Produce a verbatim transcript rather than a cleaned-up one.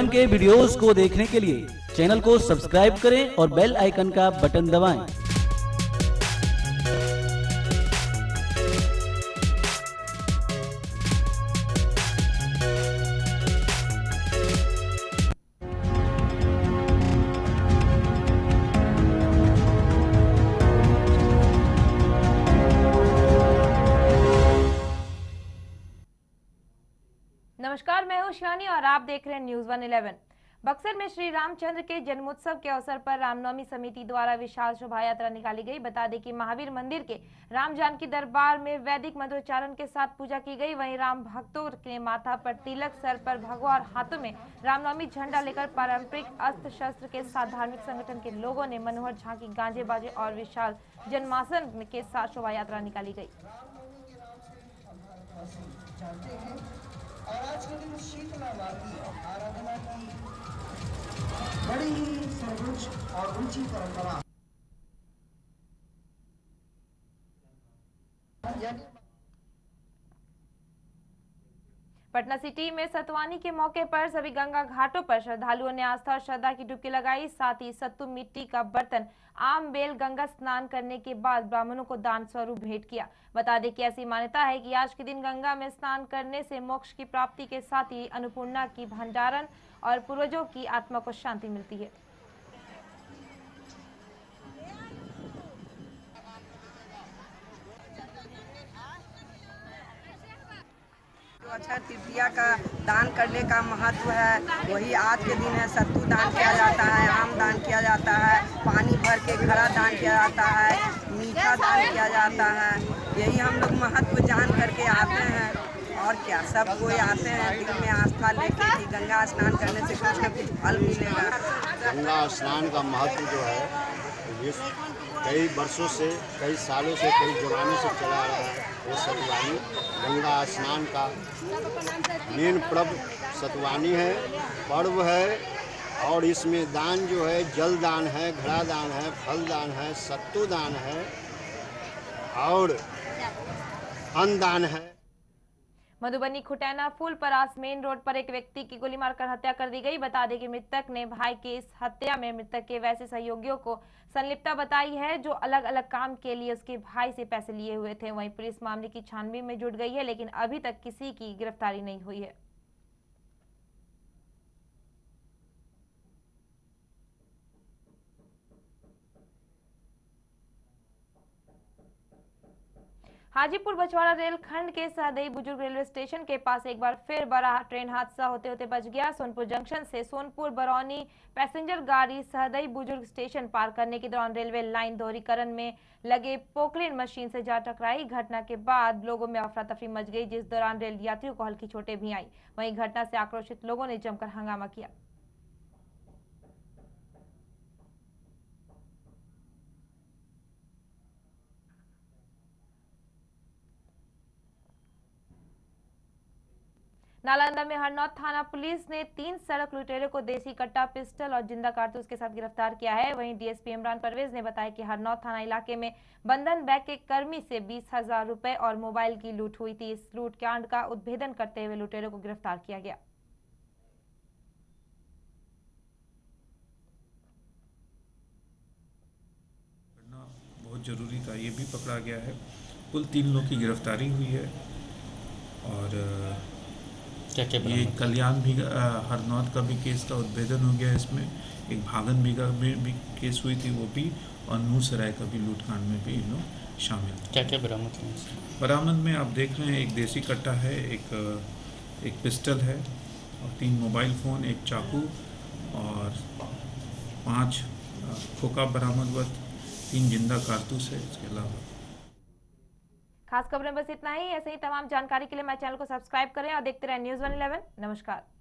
Eleven के videos को देखने के लिए चैनल को सब्सक्राइब करें और बेल आइकन का बटन दबाएं। नमस्कार, मैं हूं शिवानी और आप देख रहे हैं न्यूज वन इलेवन। बक्सर में श्री रामचंद्र के जन्मोत्सव के अवसर पर रामनवमी समिति द्वारा विशाल शोभा यात्रा निकाली गई। बता दें कि महावीर मंदिर के राम जानकी दरबार में वैदिक मंत्रोच्चारण के साथ पूजा की गई। वहीं राम भक्तों ने माथा पर तिलक, सर पर भगवा और हाथों में रामनवमी झंडा लेकर पारंपरिक अस्त्र शस्त्र के साथ धार्मिक संगठन के लोगों ने मनोहर झांकी, गांजे बाजे और विशाल जनमानस के साथ शोभा यात्रा निकाली गई। और आज के दिन शीतला वाली आराधना की बड़ी ही सर्वोच्च और ऊंची परंपरा। पटना सिटी में सतवानी के मौके पर सभी गंगा घाटों पर श्रद्धालुओं ने आस्था और श्रद्धा की डुबकी लगाई। साथ ही सत्तू मिट्टी का बर्तन, आम बेल गंगा स्नान करने के बाद ब्राह्मणों को दान स्वरूप भेंट किया। बता दें कि ऐसी मान्यता है कि आज के दिन गंगा में स्नान करने से मोक्ष की प्राप्ति के साथ ही अन्नपूर्णा की भंडारण और पूर्वजों की आत्मा को शांति मिलती है। अक्षय तृतीया का दान करने का महत्व है, वही आज के दिन है। सत्तू दान किया जाता है, आम दान किया जाता है, पानी भर के घड़ा दान किया जाता है, मीठा दान किया जाता है। यही हम लोग महत्व जान करके आते हैं। और क्या, सब कोई आते हैं दिल में आस्था लेके कि गंगा स्नान करने से कुछ न कुछ फल मिलेगा। गंगा स्नान का महत्व जो है ये कई वर्षों से, कई सालों से, कई जमानों से चला आ रहा है। वो सतवानी गंगा स्नान का मेन पर्व सतवानी है, पर्व है। और इसमें दान जो है, जल दान है, घड़ा दान है, फल दान है, सत्तू दान है और अन्न दान है। मधुबनी खुटैना फूलपरास मेन रोड पर एक व्यक्ति की गोली मारकर हत्या कर दी गई। बता दें कि मृतक ने भाई की इस हत्या में मृतक के वैसे सहयोगियों को संलिप्तता बताई है जो अलग अलग काम के लिए उसके भाई से पैसे लिए हुए थे। वहीं पुलिस मामले की छानबीन में जुट गई है, लेकिन अभी तक किसी की गिरफ्तारी नहीं हुई है। हाजीपुर बछवाड़ा रेलखंड के सहदेई बुजुर्ग रेलवे स्टेशन के पास एक बार फिर बड़ा ट्रेन हादसा होते होते बच गया। सोनपुर जंक्शन से सोनपुर बरौनी पैसेंजर गाड़ी सहदेई बुजुर्ग स्टेशन पार करने के दौरान रेलवे लाइन दोहरीकरण में लगे पोकलेन मशीन से जा टकराई। घटना के बाद लोगों में अफरा तफरी मच गई, जिस दौरान रेल यात्रियों को हल्की चोटें भी आई। वहीं घटना से आक्रोशित लोगों ने जमकर हंगामा किया। नालंदा में हरनौत थाना पुलिस ने तीन सड़क लुटेरों को देसी कट्टा, पिस्टल और जिंदा कारतूस के साथ गिरफ्तार किया है। वहीं डीएसपी इमरान परवेज ने बताया कि हरनौत थाना इलाके में बंधन बैंक के कर्मी से बीस हजार रुपए और मोबाइल की लूट हुई थी। इस लूट कांड का उद्भेदन करते हुए लुटेरों को गिरफ्तार किया गया। बहुत जरूरी था, ये भी पकड़ा गया है। कुल तीन लोगों की गिरफ्तारी हुई है और क्या क्या ये कल्याण भी हरनौत का भी केस का उद्भेदन हो गया। इसमें एक भागन बीघा में भी केस हुई थी, वो भी, और नूरसराय का भी लूटकांड में भी इन लोग शामिल। क्या क्या बरामद हुआ? बरामद में आप देख रहे हैं एक देसी कट्टा है, एक एक पिस्टल है और तीन मोबाइल फ़ोन, एक चाकू और पाँच खोखा बरामद हुआ, तीन जिंदा कारतूस है। इसके अलावा खास खबरें बस इतना ही। ऐसे ही तमाम जानकारी के लिए मेरे चैनल को सब्सक्राइब करें और देखते रहें न्यूज़ वन इलेवन। नमस्कार।